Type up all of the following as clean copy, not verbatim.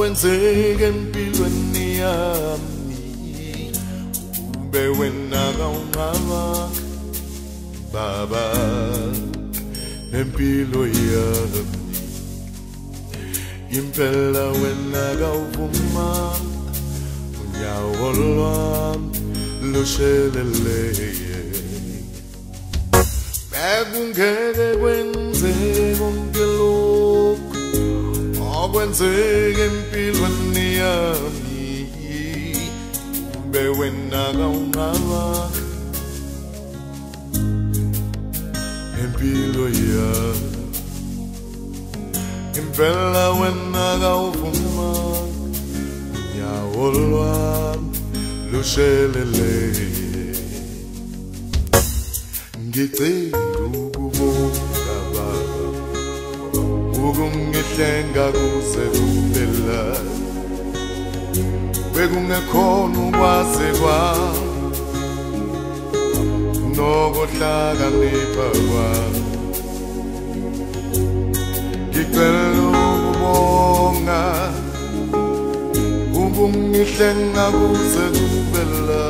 okwenzeka empilweni yami ube wena kawungaba baba empilo yami impela wena kawuvuma unyawo lwami lusheleleye bekungeke kwenzeke konke lokhu okwenzeka empilweni yami ube wena kawungaba empilo yami impela wena kawuvuma unyawo lwami lusheleleye ngicela ukubonga baba ukungihlenga kuze kuphela bekungekhona ukwazi kwami nokuhlakanipha kwami ngicela ukubonga ukungihlenga kuze kuphela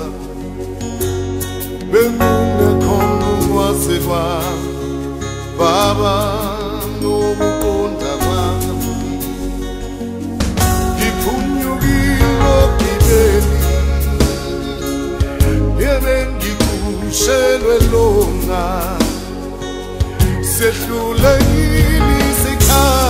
bekungekhona ukwazi kwami baba nokuqonda kwami ngiphunyukile ogibeni ebengikushelwe lona sehlulekile isikhathi